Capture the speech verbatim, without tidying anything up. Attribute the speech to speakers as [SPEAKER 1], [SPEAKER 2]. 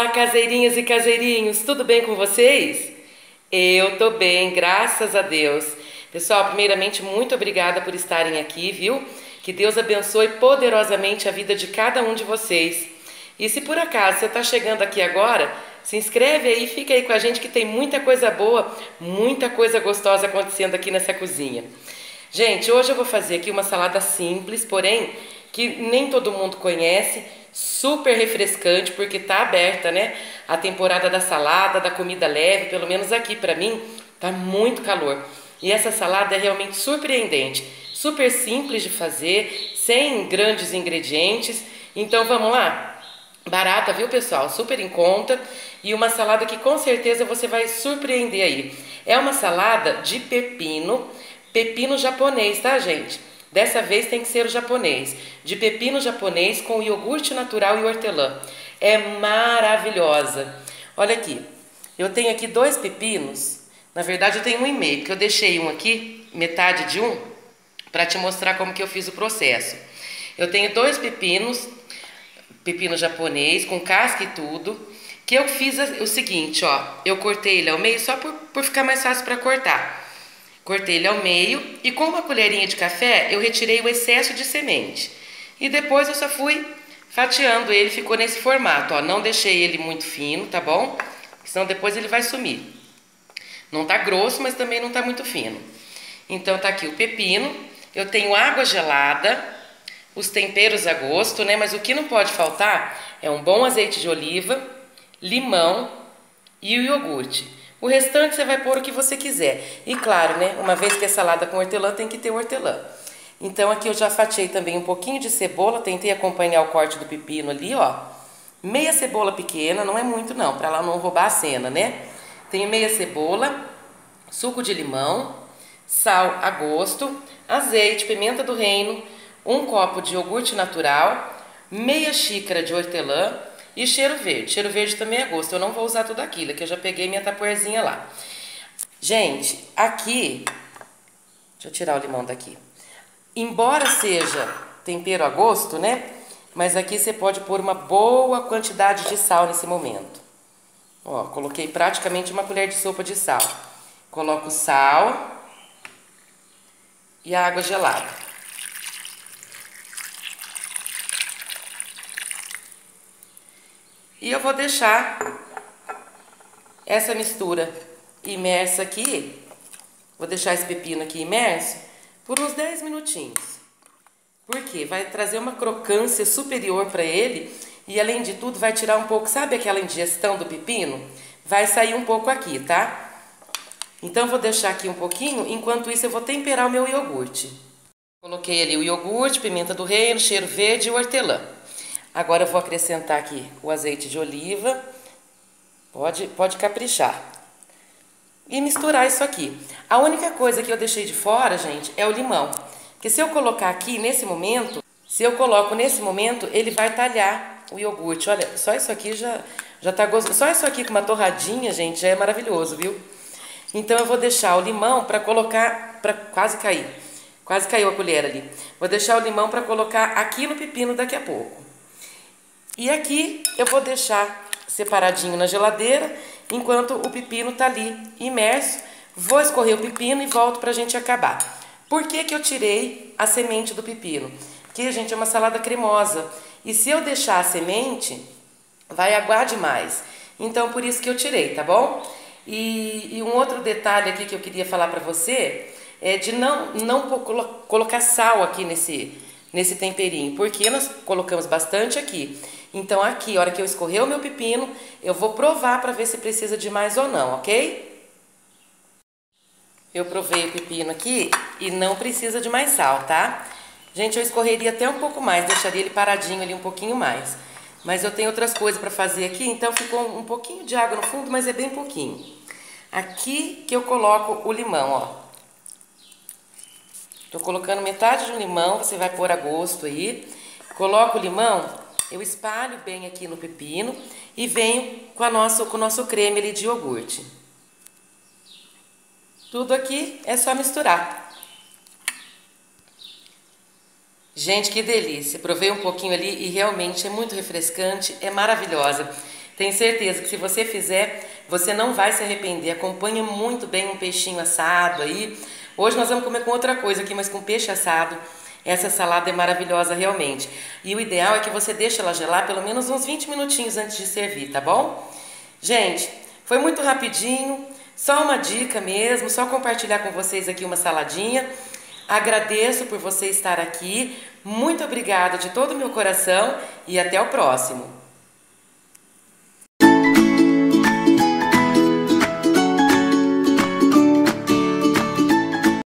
[SPEAKER 1] Olá, caseirinhas e caseirinhos, tudo bem com vocês? Eu tô bem, graças a Deus. Pessoal, primeiramente, muito obrigada por estarem aqui, viu? Que Deus abençoe poderosamente a vida de cada um de vocês. E se por acaso você está chegando aqui agora, se inscreve aí, fica aí com a gente que tem muita coisa boa, muita coisa gostosa acontecendo aqui nessa cozinha. Gente, hoje eu vou fazer aqui uma salada simples, porém que nem todo mundo conhece, super refrescante, porque tá aberta, né? A temporada da salada, da comida leve, pelo menos aqui pra mim, tá muito calor. E essa salada é realmente surpreendente, super simples de fazer, sem grandes ingredientes. Então vamos lá? Barata, viu, pessoal? Super em conta e uma salada que com certeza você vai surpreender aí. É uma salada de pepino, pepino japonês, tá, gente? Dessa vez tem que ser o japonês, de pepino japonês com iogurte natural e hortelã. É maravilhosa. Olha aqui, eu tenho aqui dois pepinos, na verdade eu tenho um e meio, porque eu deixei um aqui, metade de um, para te mostrar como que eu fiz o processo. Eu tenho dois pepinos, pepino japonês, com casca e tudo, que eu fiz o seguinte, ó, eu cortei ele ao meio só por, por ficar mais fácil para cortar. Cortei ele ao meio e com uma colherinha de café eu retirei o excesso de semente. E depois eu só fui fatiando ele, ficou nesse formato, ó, não deixei ele muito fino, tá bom? Senão depois ele vai sumir. Não tá grosso, mas também não tá muito fino. Então tá aqui o pepino, eu tenho água gelada, os temperos a gosto, né? Mas o que não pode faltar é um bom azeite de oliva, limão e o iogurte. O restante você vai pôr o que você quiser. E claro, né? Uma vez que é salada com hortelã, tem que ter hortelã. Então aqui eu já fatiei também um pouquinho de cebola, tentei acompanhar o corte do pepino ali, ó. Meia cebola pequena, não é muito não, para ela não roubar a cena, né? Tenho meia cebola, suco de limão, sal a gosto, azeite, pimenta do reino, um copo de iogurte natural, meia xícara de hortelã e cheiro verde. Cheiro verde também é gosto. Eu não vou usar tudo aquilo, que eu já peguei minha tapuerzinha lá. Gente, aqui... Deixa eu tirar o limão daqui. Embora seja tempero a gosto, né? Mas aqui você pode pôr uma boa quantidade de sal nesse momento. Ó, coloquei praticamente uma colher de sopa de sal. Coloco o sal e a água gelada. E eu vou deixar essa mistura imersa aqui, vou deixar esse pepino aqui imerso por uns dez minutinhos. Por quê? Vai trazer uma crocância superior para ele e além de tudo vai tirar um pouco, sabe aquela indigestão do pepino? Vai sair um pouco aqui, tá? Então vou deixar aqui um pouquinho, enquanto isso eu vou temperar o meu iogurte. Coloquei ali o iogurte, pimenta do reino, cheiro verde e hortelã. Agora eu vou acrescentar aqui o azeite de oliva, pode, pode caprichar, e misturar isso aqui. A única coisa que eu deixei de fora, gente, é o limão, porque se eu colocar aqui nesse momento, se eu coloco nesse momento, ele vai talhar o iogurte. Olha, só isso aqui já, já tá gostoso, só isso aqui com uma torradinha, gente, já é maravilhoso, viu? Então eu vou deixar o limão para colocar, para quase cair, quase caiu a colher ali. Vou deixar o limão para colocar aqui no pepino daqui a pouco. E aqui eu vou deixar separadinho na geladeira, enquanto o pepino tá ali imerso. Vou escorrer o pepino e volto pra gente acabar. Por que que eu tirei a semente do pepino? Porque, gente, é uma salada cremosa. E se eu deixar a semente, vai aguar demais. Então, por isso que eu tirei, tá bom? E, e um outro detalhe aqui que eu queria falar pra você é de não, não colo colocar sal aqui nesse, nesse temperinho, porque nós colocamos bastante aqui. Então aqui, a hora que eu escorrer o meu pepino, eu vou provar para ver se precisa de mais ou não, ok? Eu provei o pepino aqui e não precisa de mais sal, tá? Gente, eu escorreria até um pouco mais, deixaria ele paradinho ali um pouquinho mais. Mas eu tenho outras coisas para fazer aqui, então ficou um pouquinho de água no fundo, mas é bem pouquinho. Aqui que eu coloco o limão, ó. Tô colocando metade de um limão, você vai pôr a gosto aí. Coloco o limão... Eu espalho bem aqui no pepino e venho com, a nosso, com o nosso creme ali de iogurte. Tudo aqui é só misturar. Gente, que delícia. Provei um pouquinho ali e realmente é muito refrescante, é maravilhosa. Tenho certeza que se você fizer, você não vai se arrepender. Acompanha muito bem um peixinho assado aí. Hoje nós vamos comer com outra coisa aqui, mas com peixe assado. Essa salada é maravilhosa realmente. E o ideal é que você deixe ela gelar pelo menos uns vinte minutinhos antes de servir, tá bom? Gente, foi muito rapidinho, só uma dica mesmo, só compartilhar com vocês aqui uma saladinha. Agradeço por você estar aqui, muito obrigada de todo o meu coração e até o próximo.